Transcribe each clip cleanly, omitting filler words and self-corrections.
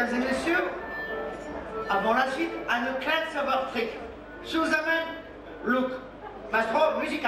mesdames et messieurs, avant la suite, à ne craindre savoir trick. Je vous amène Luc, maestro musical.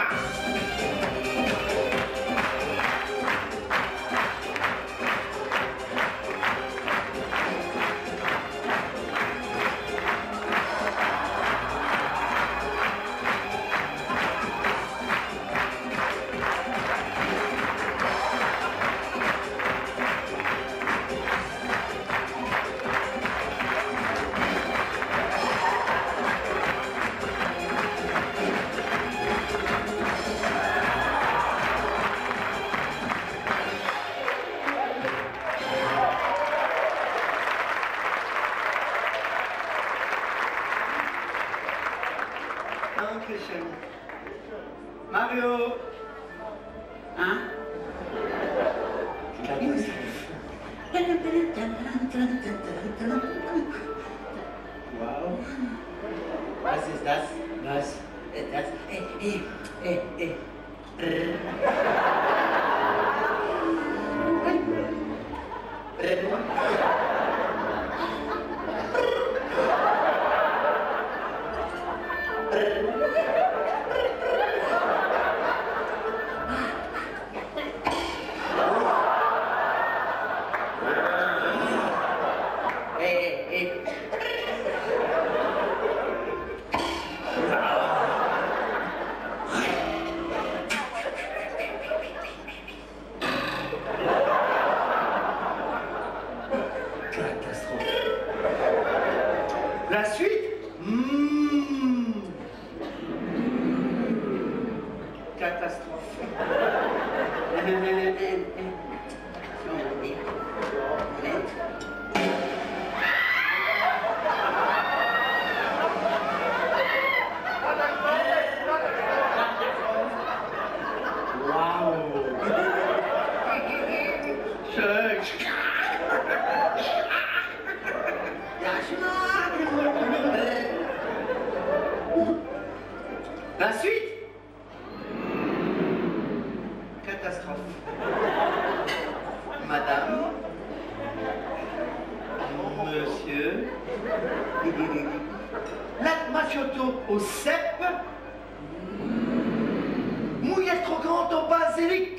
Dankeschön. Mario. Hein? Wow. Was ist das? Was? Das? La suite? Catastrophe. La suite? Catastrophe. Madame, monsieur, l'atmacioto au cèpe, mouillette trop grande au basilic.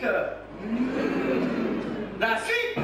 La suite?